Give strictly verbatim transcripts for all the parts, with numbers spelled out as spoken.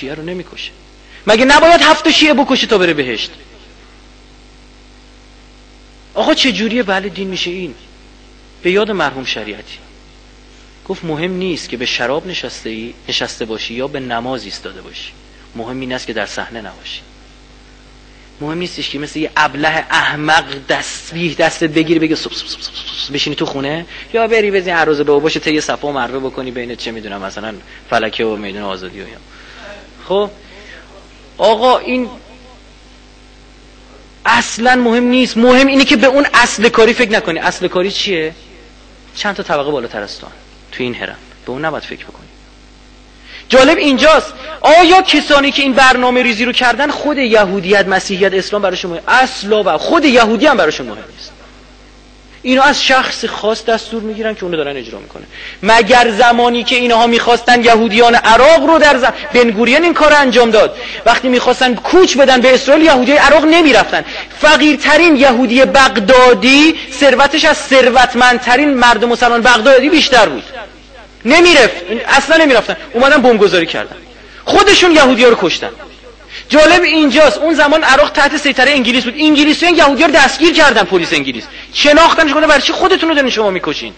شیعه رو نمیکشه؟ مگه نباید هفت شیعه بکشه تا بره بهشت؟ آقا چه جوریه بله دین میشه این؟ به یاد مرحوم شریعتی گفت مهم نیست که به شراب نشسته ای نشسته باشی یا به نماز ایستاده باشی، مهم این است که در صحنه نباشی. مهم نیستش که مثل یه ابله احمق دستبیه دستت بگیری بگی سب سب سب سب بشینی تو خونه، یا بری بزنی عروض به باشه طی صفا و مروه بکنی بین چه میدونم مثلا فلکه و میدون آزادی و یا. خب آقا این اصلا مهم نیست. مهم اینه که به اون اصل کاری فکر نکنی. اصل کاری چیه؟ چند تا طبقه بالاتر از تو تو این هرم، به اون نباید فکر بکنی. جالب اینجاست آیا کسانی که این برنامه ریزی رو کردن خود یهودیت، مسیحیت، اسلام براشون مهم؟ اصلا و خود یهودی هم براشون مهم نیست. اینا از شخص خاص دستور میگیرن که اونو دارن اجرا میکنه. مگر زمانی که اینها میخواستن یهودیان عراق رو در زم... بن گوریون این کار انجام داد، وقتی میخواستن کوچ بدن به اسرائیل یهودیای عراق نمیرفتن. فقیرترین یهودی بغدادی ثروتش از ثروتمندترین مردم مسلمان بغدادی بیشتر بود، نمیرفت، اصلا نمیرفتن، اومدن بمبگذاری کردن، خودشون یهودی‌ها رو کشتن. جالب اینجاست اون زمان عراق تحت سیطره انگلیس بود، انگلیسیان یهودی‌ها رو دستگیر کردن، پلیس انگلیس شناختنش، گفتن برای چی خودتون رو دارین شما میکشین؟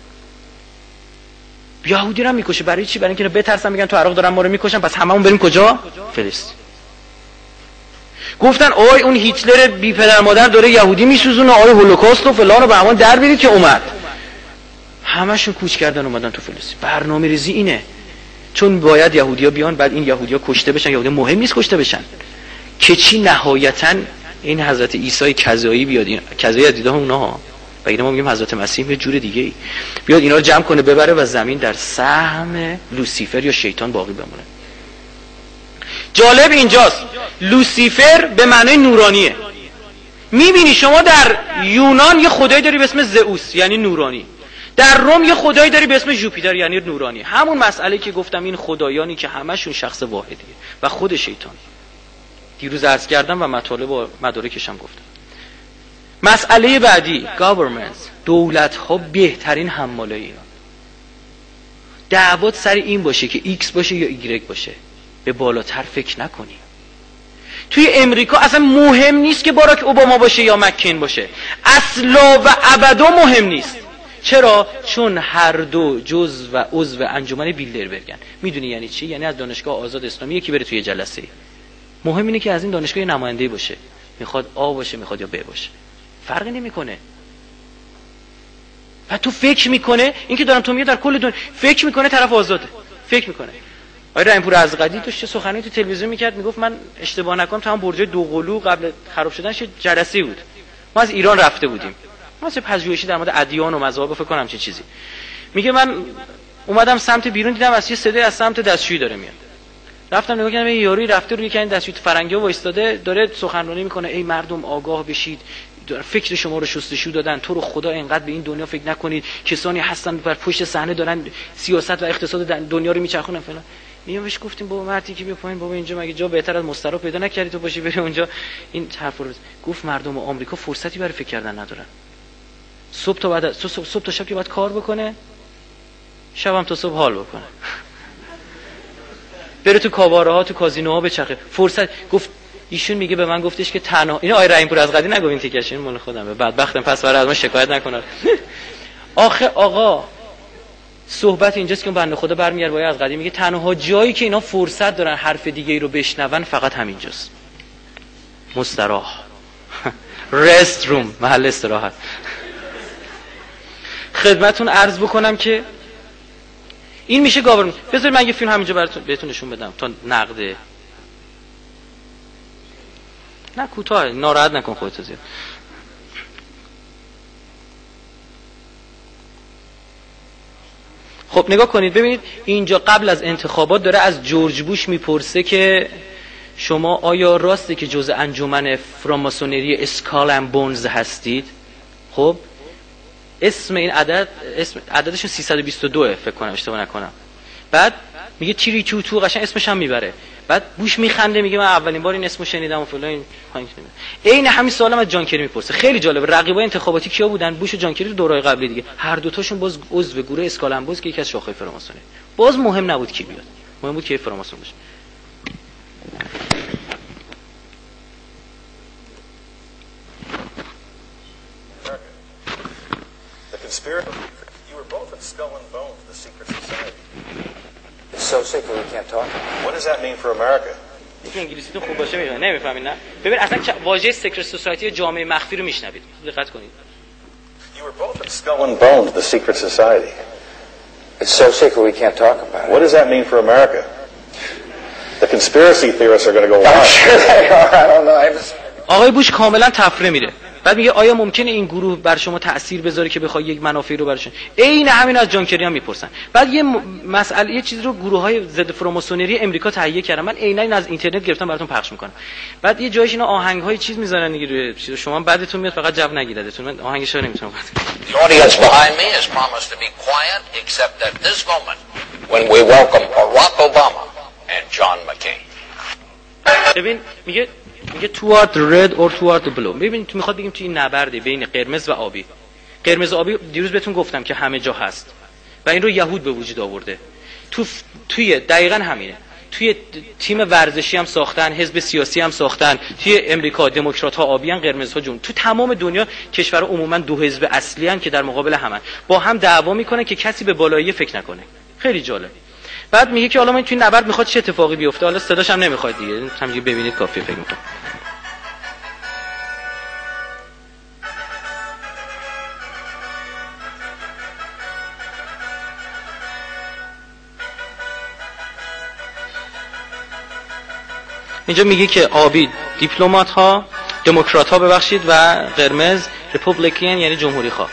یهودی رو میکشه برای چی؟ برای اینکه بترسن میگن تو عراق دارن ما رو میکشن، پس هممون بریم کجا؟ فلسطین. گفتن آی اون هیتلر بی پدر مادر داره یهودی میسوزونه، آی هولوکاست و فلان و بهمان در برید که اومد. همشون کوچ کردن اومدن تو فلسطین. برنامه ریزی اینه، چون باید یهودی‌ها بیان بعد این یهودی‌ها کشته بشن. یهودی مهم نیست کشته بشن که چی، نهایتاً این حضرت عیسی کذایی بیاد، این کذایی از دیدگاه اونها، و اینا ما میگیم حضرت مسیح یه جور دیگه ای بیاد اینا رو جمع کنه ببره و زمین در سهم لوسیفر یا شیطان باقی بمونه. جالب اینجاست لوسیفر به معنای نورانیه. میبینی شما در یونان یه خدایی داری به اسم زئوس یعنی نورانی، در روم یه خدایی داری به اسم ژوپیتر یعنی نورانی. همون مسئله که گفتم، این خدایانی که همشون شخص واحدیه و خود شیطان. دیروز عرض کردم و مطالب و مدارکش هم گفتم. مسئله بعدی governments، دولت ها بهترین حماله اینا. دعوات سر این باشه که ایکس باشه یا ایگرگ باشه، به بالاتر فکر نکنی. توی امریکا اصلا مهم نیست که باراک اوباما باشه یا مکین باشه، اصلا و ابدا مهم نیست. چرا؟ چون هر دو جزء و عضو انجمن بیلدربرگن. میدونی یعنی چی؟ یعنی از دانشگاه آزاد اسلامی یکی بره توی جلسه، مهم اینه که از این دانشگاه نماینده باشه، میخواد آ باشه میخواد یا ب باشه، فرقی نمیکنه. و تو فکر میکنه این که دارم تو میگه در کل دنیا فکر میکنه طرف آزاده، فکر میکنه. آقای رحیم‌پور ازقدی داشت سخنرانی تو تلویزیون میکرد، میگفت من اشتباه نکنم تو هم برج دوقلو قبل خراب شدنش جلسه بود، ما از ایران رفته بودیم، ما چه پژوهشی در مورد ادیان و مذاهب فکر کنم چه چیزی. میگه من اومدم سمت بیرون دیدم از یه صدای از سمت دستشویی داره میاد، رفتم نگاه کردم یه یاری رفته روی یکی دستشویی فرنگی وایستاده داره سخنرانی میکنه، ای مردم آگاه بشید، فکر شما رو شستشو دادن، تو رو خدا اینقدر به این دنیا فکر نکنید، کسانی هستن بر پشت صحنه دارن سیاست و اقتصاد دنیا رو میچرخونن فلان. میام بهش گفتیم بابا مردی که بیا پایین، بابا اینجا مگه جا بهتر از مسترا پیدا نکردی تو باشی بری اونجا این حرف رو. گفت مردم آمریکا فرصتی برای فکر کردن ندارن، صبح تا بعد صبح, صبح تا شب که باید کار بکنه، شب هم تا صبح حال بکنه، بره تو کاباره ها تو کازینوها بچرخه، فرصت. گفت ایشون میگه به من گفتش که تنها این آقای رحیم‌پور ازقدی نگو این تیکش، این مال خودمه، بدبختم پس برای از من شکایت نکنه. آخه آقا صحبت اینجاست که اون بنده خدا برمیگرده با ازقدی میگه تنها جایی که اینا فرصت دارن حرف دیگه ای رو بشنون فقط همینجاست، مستراح، رست روم، محل استراحت. خدمتون عرض بکنم که این میشه گاورمنت. بذارید من یه فیلم همینجا براتون بهتون نشون بدم تا نقده. نه کوتاه، ناراحت نکن خودت زیاد. خب نگاه کنید ببینید اینجا قبل از انتخابات داره از جورج بوش میپرسه که شما آیا راسته که جزء انجمن فراماسونری اسکال اند بونز هستید؟ خب اسم این عدد اسم عددشون سیصد و بیست و دو فکر کنم اشتباه نکنم. بعد میگه تیری تو تو قشنگ اسمش هم میبره. بعد بوش میخنده میگه من اولین بار این اسمو شنیدم و فلان. این همین سوالم از جان کری میپرسه. خیلی جالبه. رقیبای انتخاباتی کیا بودن؟ بوش و جان کری تو دورهای قبلی دیگه. هر دو تاشون باز عضو گروه اسکال اند بونز که یکی از شاخه‌های فراماسونی. باز مهم نبود کی بیاد. مهم بود که فراماسون باشه. conspiracy. You were both at Skull and Bones, the secret society. It's so sick that we can't talk. What does that mean for America? دیگه انگلیسی تو خوب باشه میفهمید نمیفهمید نه ببین اصلا واژه سیکرت سوسایتی جامعه مخفی رو میشنوید دقت کنید You were both at Skull and Bones, the secret society. It's so sick that we can't talk about it. What does that mean for America? The conspiracy theorists are going to go wild. I'm sure they are. I don't know. I just... آقای بوش کاملا تفره میره بعد میگه آیا ممکنه این گروه بر شما تأثیر بذاره که بخوای یک منافعی رو برشون عین همین از جان کری هم میپرسن بعد یه مسئله یه چیزی رو گروه‌های ضد فراماسونری امریکا تهیه کردن من عیناً این از اینترنت گرفتم براتون پخش میکنم بعد یه جایش اینا آهنگ‌های چیز میذارن دیگه روی چیز شما بعدتون میاد فقط جو نگیردتون من آهنگش رو نمیتونم The audience behind me has promised to be quiet except at this moment when we welcome Barack Obama and John McCain. ببین میگه میگه toward the red or toward the blue ببین تو میخواد بگیم تو این نبرده بین قرمز و آبی قرمز و آبی دیروز بهتون گفتم که همه جا هست و این رو یهود به وجود آورده تو توی دقیقاً همینه توی تیم ورزشی هم ساختن حزب سیاسی هم ساختن توی امریکا دموکرات ها آبی ان قرمز ها جون تو تمام دنیا کشورها عموما دو حزب اصلی ان که در مقابل همن با هم دعوا میکنن که کسی به بالایی فکر نکنه خیلی جالب بعد میگه که حالا من توی نبرد میخواد چه اتفاقی بیفته حالا صداش هم نمیخواد دیگه همینجوری ببینید کافیه فکر میکنم اینجا میگه که آبی دیپلمات ها دموکرات ها ببخشید و قرمز ریپابلیکین یعنی جمهوری خواه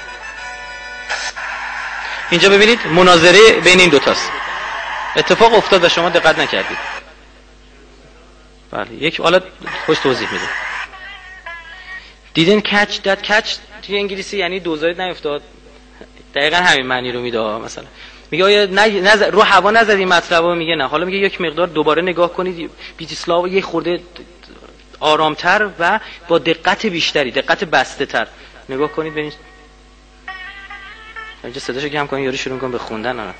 اینجا ببینید مناظره بین این دوتاست اتفاق افتاد و شما دقت نکردید بله یک حالا خوش توضیح میده didn't catch that catch توی انگلیسی یعنی دوزارید نیفتاد دقیقا همین معنی رو میده مثلا میگه آیا نز... رو هوا نزدی مطلبو میگه نه حالا میگه یک مقدار دوباره نگاه کنید بیتیسلاو یه خورده آرامتر و با دقت بیشتری دقت بسته تر نگاه کنید ببینید اینجا صداشو کم کنید یارو شروع می‌کنه به خوندن نه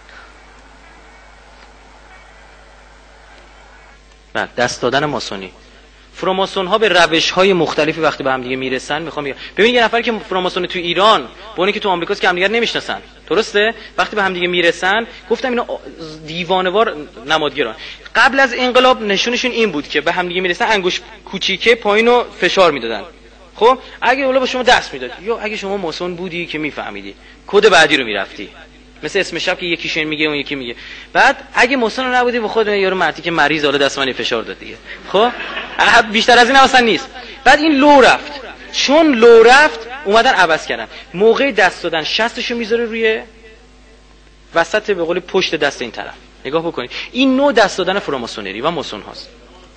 بعد دست دادن ماسونی فراماسون ها به روش های مختلفی وقتی به هم دیگه میرسن میخوام بگم ببین یه نفر که فراماسون تو ایران با اونی که تو آمریکاست که هم دیگه نمیشناسن درسته وقتی به هم دیگه میرسن گفتم اینا دیوانه‌وار نمادگران قبل از انقلاب نشونشون این بود که به هم دیگه میرسن انگوش کوچیکه پایینو فشار میدادن خب اگه اولا به شما دست میداد یا اگه شما ماسون بودی که میفهمیدی کد بعدی رو میرفتی مثل اسم شب که یکیشون میگه اون یکی میگه بعد اگه ماسون نبودی به خود یارو مرتی که مریض حالا دست من فشار داد دیگه خب بیشتر از این اصلا نیست بعد این لو رفت چون لو رفت اومدن عوض کردن موقع دست دادن شستشو میذاره روی وسط به قول پشت دست این طرف نگاه بکنید این نوع دست دادن فراماسونری و ماسون هاست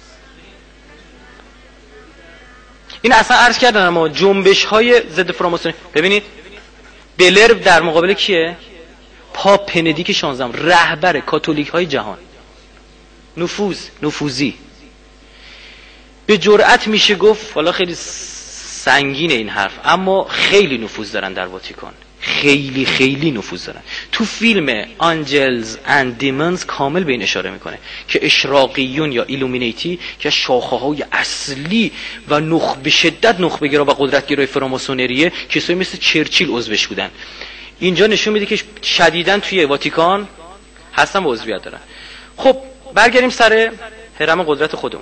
این اصلا عرض کردن اما جنبش های ضد فراماسونری ببینید بلر در مقابل کیه پاپ بندیک شانزدهم رهبر کاتولیک های جهان نفوذ نفوذی به جرأت میشه گفت حالا خیلی سنگینه این حرف اما خیلی نفوذ دارن در واتیکان خیلی خیلی نفوذ دارن تو فیلم آنجلز اند دیمونز کامل به این اشاره میکنه که اشراقیون یا ایلومینیتی که شاخه‌های اصلی و نخ به شدت نخبه‌گرا و قدرت‌گرای فراماسونریه کسایی مثل چرچیل عضوش بودن اینجا نشون میده که شدیداً توی واتیکان هستن و عضویت دارن خب برگردیم سر هرم قدرت خودمون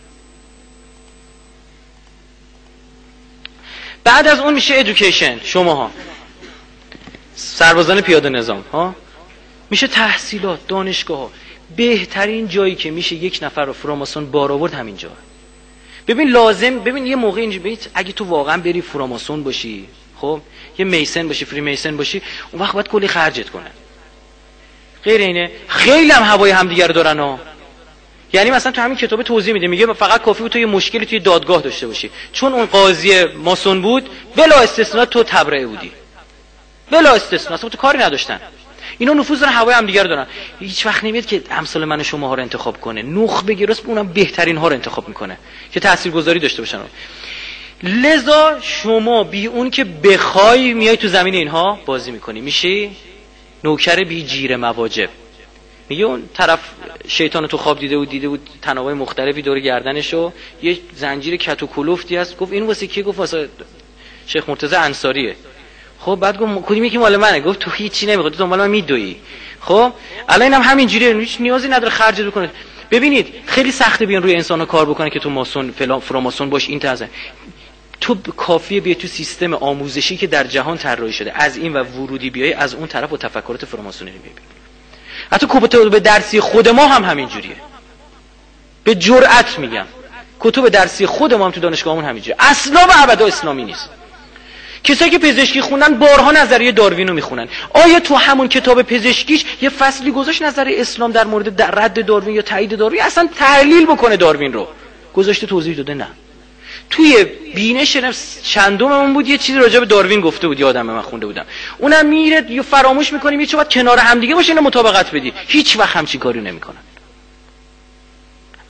بعد از اون میشه ادویکیشن شماها سربازان پیاده نظام ها میشه تحصیلات دانشگاه ها بهترین جایی که میشه یک نفر رو فراماسون بار آورد همین جا ببین لازم ببین یه موقع اینجا ببین اگه تو واقعا بری فراماسون باشی خب یه میسن باشی فری میسن باشی اون وقت باید کلی خرجت کنه غیر اینه خیلی هم هوای همدیگه رو دارن ها یعنی مثلا تو همین کتاب توضیح میده میگه فقط کافی بود تو یه مشکلی توی دادگاه داشته باشی چون اون قاضی ماسون بود بلا استثنا تو تبرئه بودی بلا استثنا اصلا تو کاری نداشتن اینا نفوذ دارن هوای هم دیگه رو دارن هیچ وقت نمیاد که امثال من و شما ها رو انتخاب کنه نخبه گراست اونم بهترین ها رو انتخاب میکنه که تاثیرگذاری داشته باشن لذا شما بی اون که بخوای میای تو زمین اینها بازی میکنی میشی نوکر بی جیر مواجب میگه اون طرف شیطان تو خواب دیده بود دیده بود تنابای مختلفی دور گردنشو یه زنجیر کت و کلفتی هست گفت این واسه کی گفت واسه شیخ مرتضی انصاریه خب بعد گفت کدومی که مال منه؟ گفت تو هیچی نمیخواد، تو مال من میدوئی. خب الان اینم همینجوریه، هیچ نیازی نداره خرج بکنه. ببینید خیلی سخته بیان روی انسان‌ها کار بکنه که تو ماسون فلان فراماسون باش این تازه. تو کافیه بیای تو سیستم آموزشی که در جهان طراحی شده از این و ورودی بیای از اون طرف و تفکرات فراماسونری ببین. حتی کتب درسی خود ما هم همینجوریه. به جرئت میگم کتب درسی خود ما هم تو دانشگاهمون همینجوریه. اصلا و ابدا اسلامی نیست. کسایی که پزشکی خوندن بارها نظریه داروین رو میخونن. آیا تو همون کتاب پزشکیش یه فصلی گذاشت نظریه اسلام در مورد رد داروین یا تایید داروین اصلا تحلیل بکنه داروین رو؟ گذاشته توضیح داده؟ نه. توی بینش چندممون بود یه چیزی راجع به داروین گفته بود، یادم من خونده بودم. اونم میره یا فراموش میکنیم، یه چه باید کنار هم دیگه باشه اینا مطابقت بدی. هیچ وقت همچین کاری نمیکنن.